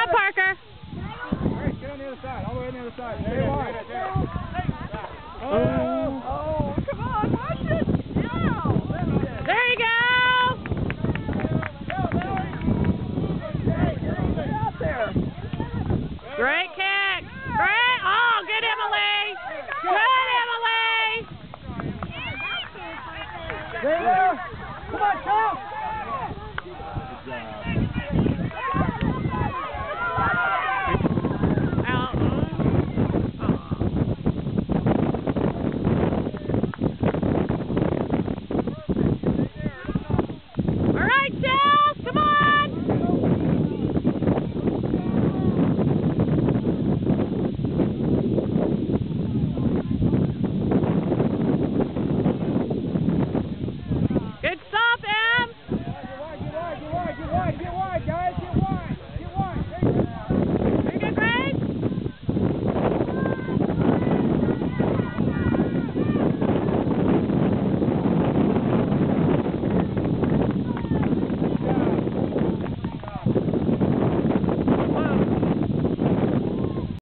job, Parker. All right, get on the other side. All the way on the other side. There you are. Oh, come on, watch it. Yeah. There you go. Get out there. Great kick. Great. Oh, good, Emily. Good, Emily. Stay there.